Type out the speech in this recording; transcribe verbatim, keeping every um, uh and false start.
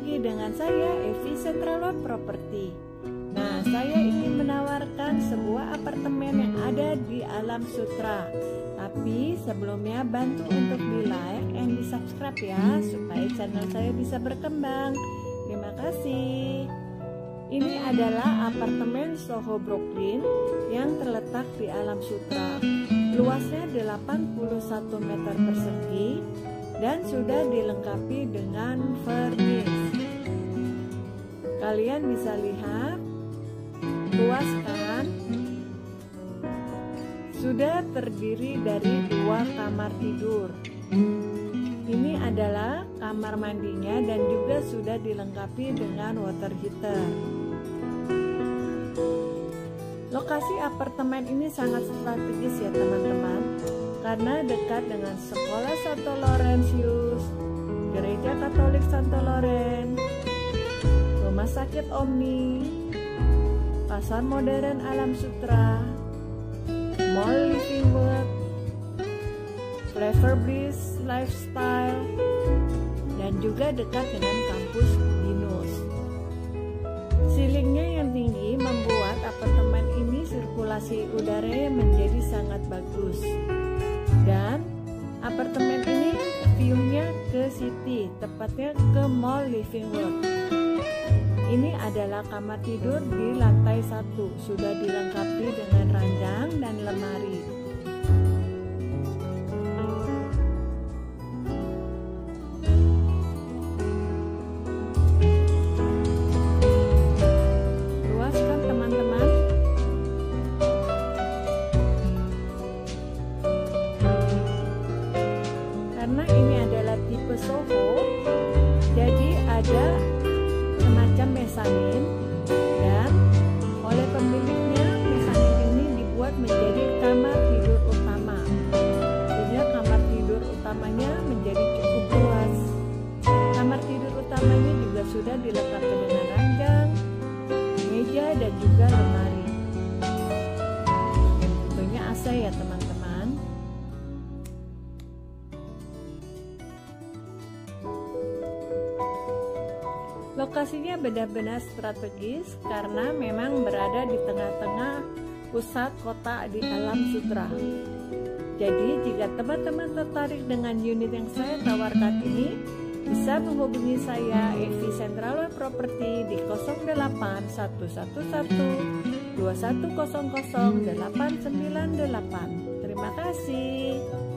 lagi dengan saya Evi Centralone Property. Nah, saya ingin menawarkan sebuah apartemen yang ada di Alam Sutera. Tapi sebelumnya bantu untuk di like and di subscribe ya, supaya channel saya bisa berkembang. Terima kasih. Ini adalah apartemen Soho Brooklyn yang terletak di Alam Sutera. Luasnya delapan puluh satu meter persegi dan sudah dilengkapi dengan furnish. Kalian bisa lihat, luas kan? Sudah terdiri dari dua kamar tidur. Ini adalah kamar mandinya dan juga sudah dilengkapi dengan water heater. Lokasi apartemen ini sangat strategis ya teman-teman, karena dekat dengan sekolah Santo Laurentius, gereja Katolik Santo Laurent, rumah sakit Omni, pasar modern Alam Sutera, Mall Livingwood, Flavor Bliss Lifestyle, dan juga dekat dengan kampus Binus. Ceilingnya yang tinggi membuat apartemen ini sirkulasi udaranya menjadi sangat bagus. Dan apartemen ini view-nya ke city, tepatnya ke Mall Livingwood. Ini adalah kamar tidur di lantai satu, sudah dilengkapi dengan ranjang dan lemari. Luas kan teman-teman? Karena ini adalah tipe Soho, jadi ada semacam mezanin, dan oleh pemiliknya mezanin ini dibuat menjadi kamar tidur utama, sehingga kamar tidur utamanya menjadi cukup luas. Kamar tidur utamanya juga sudah dilengkapi dengan ranjang, meja, dan juga lemari. Tentunya A C ya teman-teman. Lokasinya benar-benar strategis karena memang berada di tengah-tengah pusat kota di Alam Sutera. Jadi jika teman-teman tertarik dengan unit yang saya tawarkan ini, bisa menghubungi saya Evi Centralone Property di nol delapan satu satu satu dua satu nol nol delapan sembilan delapan. Terima kasih.